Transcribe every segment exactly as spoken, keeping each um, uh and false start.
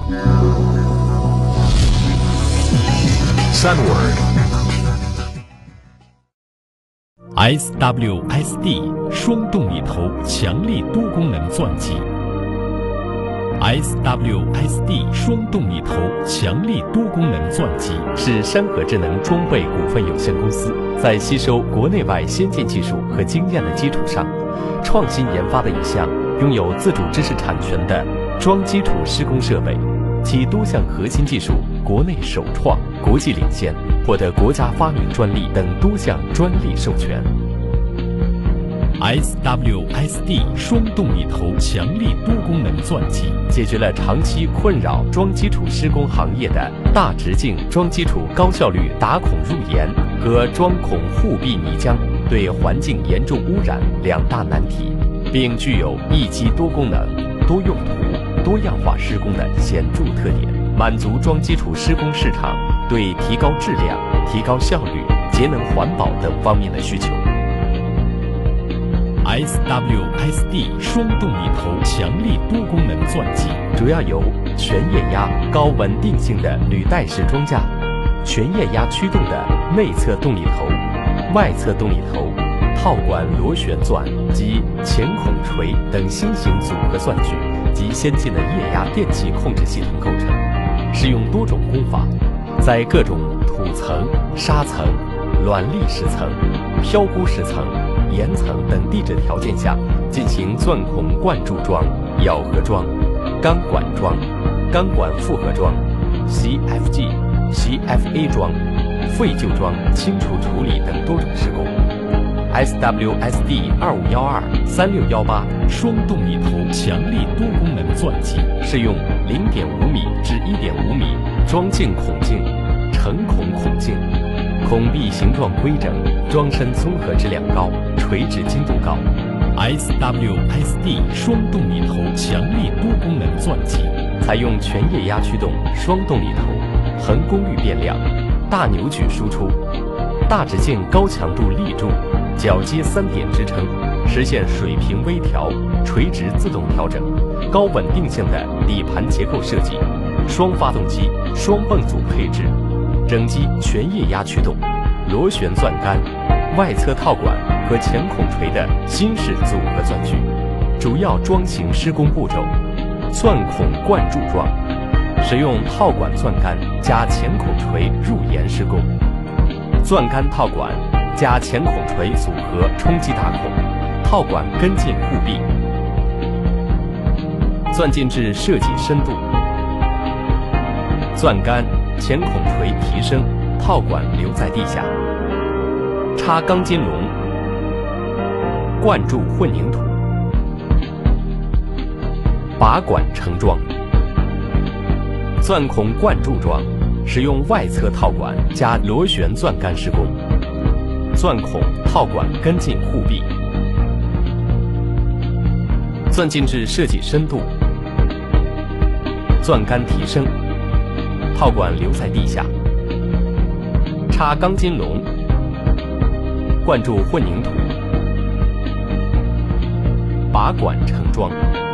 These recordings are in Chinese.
S W S D 双动力头强力多功能钻机。S W S D 双动力头强力多功能钻机是山河智能装备股份有限公司在吸收国内外先进技术和经验的基础上，创新研发的一项拥有自主知识产权的装基础施工设备，其多项核心技术国内首创、国际领先，获得国家发明专利等多项专利授权。S W S D 双动力头强力多功能钻机解决了长期困扰装基础施工行业的大直径装基础高效率打孔入岩和装孔护壁泥浆对环境严重污染两大难题，并具有一机多功能、多用途、多样化施工的显著特点，满足装基础施工市场对提高质量、提高效率、节能环保等方面的需求。S W S D 双动力头强力多功能钻机主要由全液压高稳定性的履带式装架、全液压驱动的内侧动力头、外侧动力头、套管螺旋钻及前孔锤等新型组合钻具及先进的液压电气控制系统构成，使用多种工法，在各种土层、沙层、软砾石层、漂固石层、岩层等地质条件下进行钻孔灌注桩、咬合桩、钢管桩、钢管复合桩、C F G、C F A 桩、废旧桩清除处理等多种施工。S W S D 二五一二、三六一八双动力头强力多功能钻机适用 零点五米至一点五米装径孔径、成孔孔径，孔壁形状规整，装身综合质量高，垂直精度高。S W S D 双动力头强力多功能钻机采用全液压驱动双动力头，横功率变量，大扭矩输出，大直径高强度立柱，铰接三点支撑，实现水平微调、垂直自动调整，高稳定性的底盘结构设计，双发动机、双泵组配置，整机全液压驱动，螺旋钻杆、外侧套管和前孔锤的新式组合钻具。主要装型施工步骤：钻孔灌注桩，使用套管钻杆加前孔锤入岩施工；钻杆套管加前孔锤组合冲击打孔，套管跟进护壁。钻进至设计深度，钻杆、前孔锤提升，套管留在地下。插钢筋笼，灌注混凝土，拔管承装。钻孔灌注桩使用外侧套管加螺旋钻杆施工，钻孔套管跟进护壁。钻进至设计深度，钻杆提升，套管留在地下。插钢筋笼，灌注混凝土，拔管承装。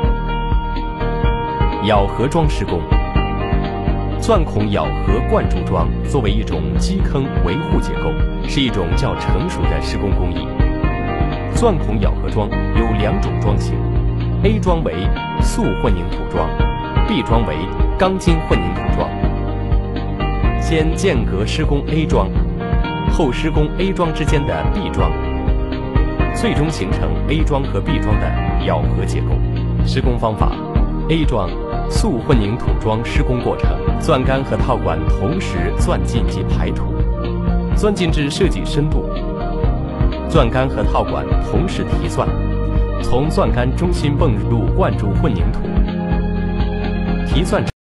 咬合桩施工，钻孔咬合灌注桩作为一种基坑维护结构，是一种较成熟的施工工艺。钻孔咬合桩有两种桩型， A 桩为素混凝土桩， B 桩为钢筋混凝土桩。先间隔施工 A 桩，后施工 A 桩之间的 B 桩，最终形成 A 桩和 B 桩的咬合结构。施工方法： A 桩素混凝土桩施工过程，钻杆和套管同时钻进及排土，钻进至设计深度，钻杆和套管同时提钻，从钻杆中心泵入灌注混凝土，提钻